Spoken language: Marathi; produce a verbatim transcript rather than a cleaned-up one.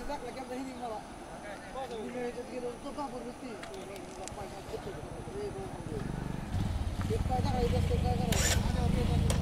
टाकला की नाही मला मी याच्यात गेलो तो का बरं एक काय करायचं काय करायचं